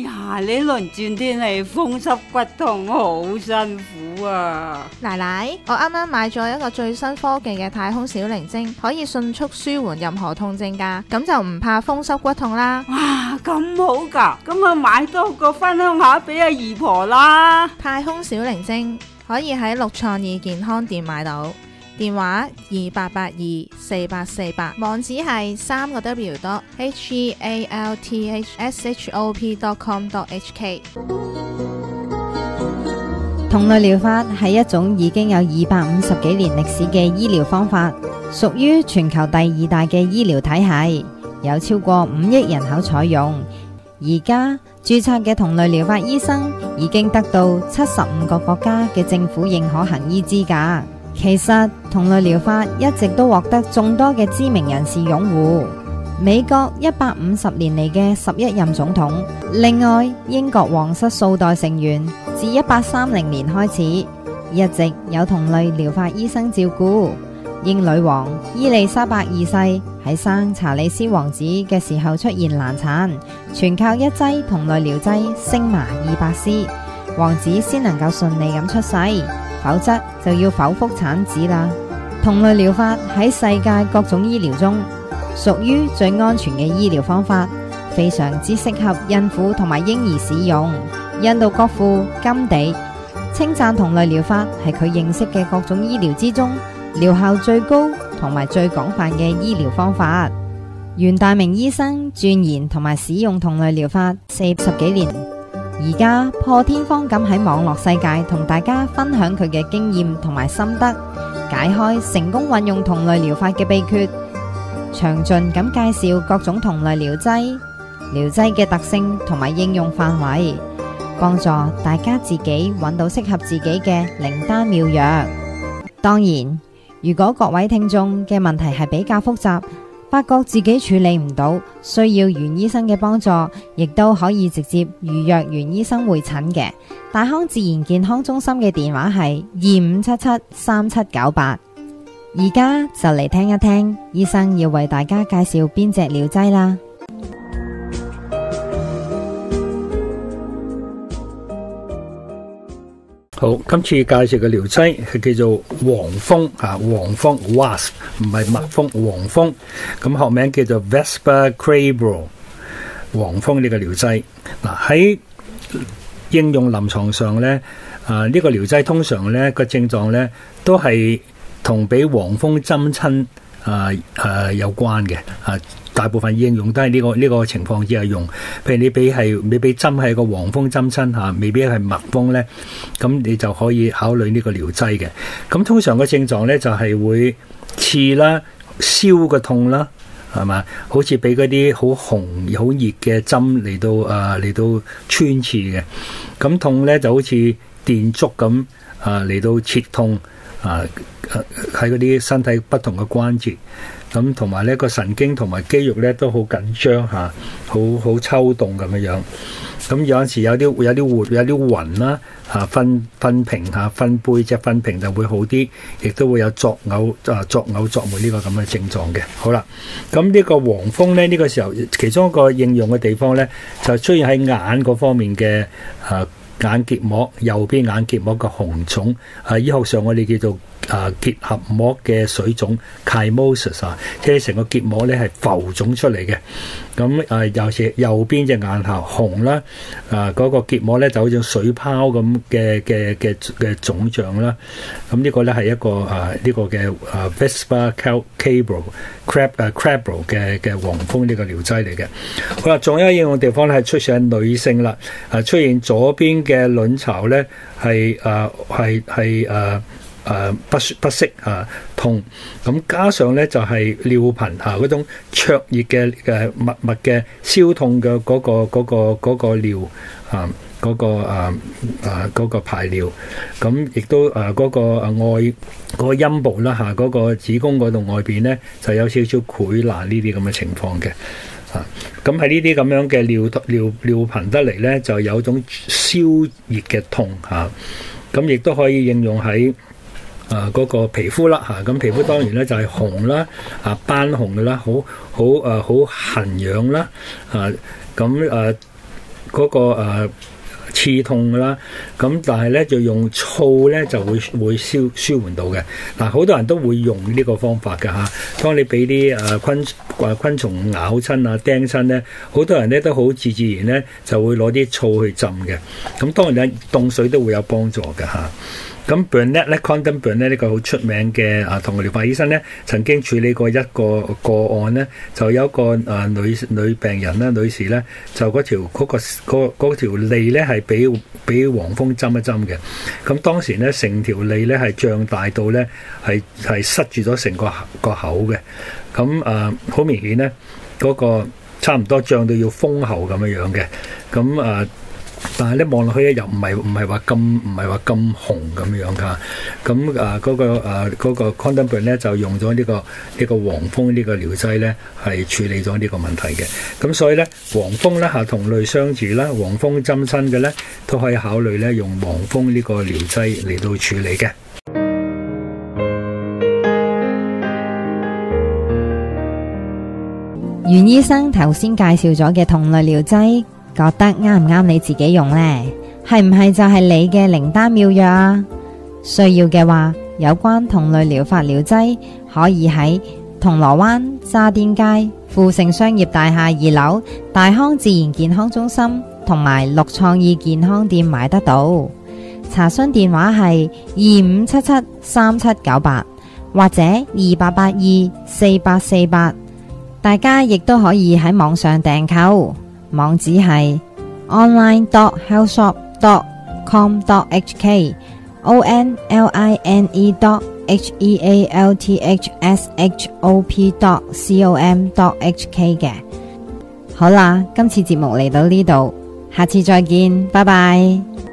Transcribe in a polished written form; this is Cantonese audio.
呀，你輪轉天氣風濕骨痛好辛苦啊！ 奶奶，我啱啱買咗一個最新科技嘅太空小靈精，可以迅速舒緩任何痛症㗎，咁就唔怕風濕骨痛啦。 哇，咁好㗎，咁我買多個分享下俾阿姨婆啦。 太空小靈精可以喺六創意健康店買到，電話28824848，網址係3個W.healthshop.com.hk。 同類療法係一種已經有250幾年歷史嘅醫療方法，屬於全球第2大嘅醫療體系，有超過5億人口採用。而家註冊嘅同類療法醫生已經得到75個國家嘅政府認可行醫資格。其實同類療法一直都獲得眾多嘅知名人士擁護。美國150年嚟嘅11任總統，另外英國皇室數代成員自1830年開始，一直有同類療法醫生照顧。英女王伊麗莎白二世喺生查理斯王子嘅時候出現難產，全靠一劑同類療劑星麻200絲，王子先能夠順利咁出世，否則就要剖腹產子啦。同類療法喺世界各種醫療中屬於最安全嘅醫療方法，非常之適合孕婦同埋嬰兒使用。印度國父甘地稱讚同類療法係佢認識嘅各種醫療之中療效最高同埋最廣泛嘅醫療方法。袁大明醫生鑽研同埋使用同類療法40幾年，而家破天荒咁喺網絡世界同大家分享佢嘅經驗同埋心得，解開成功運用同類療法嘅秘訣，詳盡咁介紹各種同類療劑嘅特性同埋應用範圍，幫助大家自己揾到適合自己嘅靈丹妙藥。當然，如果各位聽眾嘅問題係比較複雜，發覺自己處理唔到，需要袁醫生嘅幫助，亦都可以直接預約袁醫生會診嘅。大康自然健康中心嘅電話係25773798。而家就嚟聽一聽醫生要為大家介紹邊隻療劑啦。 好，今次介紹嘅療劑係叫做黃蜂黃蜂 wasp， 唔係蜜蜂，黃蜂。咁學名叫做 Vespa Crabro 黃蜂呢個療劑。嗱，喺應用臨床上咧，呢個療劑通常咧個症狀咧都係同俾黃蜂針親有關嘅。大部分應用都係呢個情況之下用，譬如你俾針係個黃蜂針親未必係蜜蜂咧，咁你就可以考慮呢個療劑嘅。咁通常個症狀咧就係會刺啦、燒嘅痛啦，係嘛？好似俾嗰啲好紅好熱嘅針嚟到穿刺嘅，咁痛咧就好似電燭咁嚟到切痛喺嗰啲身體不同嘅關節。咁同埋呢個神經同埋肌肉咧都好緊張好抽動咁樣。咁有陣時有啲暈啦瞓平瞓背脊瞓平就會好啲，亦都會有作嘔作悶呢個咁嘅症狀嘅。好啦，咁呢個黃蜂咧呢個時候其中一個應用嘅地方咧就出現喺眼嗰方面嘅眼結膜，右邊眼結膜嘅紅腫，醫學上我哋叫做結合膜嘅水腫 chymosis 即係成個結膜咧係浮腫出嚟嘅。咁尤其右邊隻眼紅啦，嗰個結膜咧就好似水泡咁嘅腫脹啦。咁呢個咧係一個呢個嘅Vespa Crabro 嘅黃蜂呢個療劑嚟嘅。好啦，仲有一個應用地方咧係出現喺女性啦，出現左邊嘅卵巢咧係不適痛，咁加上咧就係尿頻嗰種灼熱嘅密密嘅燒痛嘅嗰個尿嗰個排尿，咁亦都嗰個嗰個陰部啦嗰個子宮嗰度外邊咧就有少少潰爛呢啲咁嘅情況嘅。咁喺呢啲咁樣嘅尿頻得嚟咧，就有種燒熱嘅痛咁亦都可以應用喺嗰個皮膚啦咁皮膚當然咧就係紅啦斑紅嘅啦，好痕癢啦咁嗰個刺痛啦，咁但係咧就用醋咧就會舒緩到嘅。嗱，好多人都會用呢個方法㗎嚇。當你俾啲昆蟲咬親啊、釘親咧，好多人咧都好自然咧就會攞啲醋去浸嘅。咁當然咧凍水都會有幫助嘅嚇。咁 Burnett 咧 Condon Burnett 呢個好出名嘅糖尿病醫生咧，曾經處理過一個個案咧，就有一個女病人啦，女士咧，就嗰條脷咧係俾黃蜂針一針嘅。咁當時咧成條脷咧係脹大到咧係塞住咗成個口嘅。咁好明顯咧嗰個差唔多脹到要封喉咁樣嘅。咁但係咧望落去咧又唔係話咁紅咁樣噶。咁嗰個 Condon Burnett 咧就用咗呢個黃蜂呢個療劑咧係處理咗呢個問題嘅。咁所以咧黃蜂咧同類相似啦，黃蜂針親嘅咧都可以考慮咧用黃蜂呢個療劑嚟到處理嘅。 袁醫生頭先介紹咗嘅同類療劑，覺得啱唔啱你自己用呢？係唔係就係你嘅靈丹妙藥啊？需要嘅話，有關同類療法療劑可以喺銅鑼灣渣甸街富盛商業大廈2樓大康自然健康中心同埋綠創意健康店買得到。查詢電話係25773798或者28824848。大家亦都可以喺網上訂購，網址係 online.healthshop.com.hk online.healthshop.com.hk 嘅。好啦，今次節目嚟到呢度，下次再見，拜拜。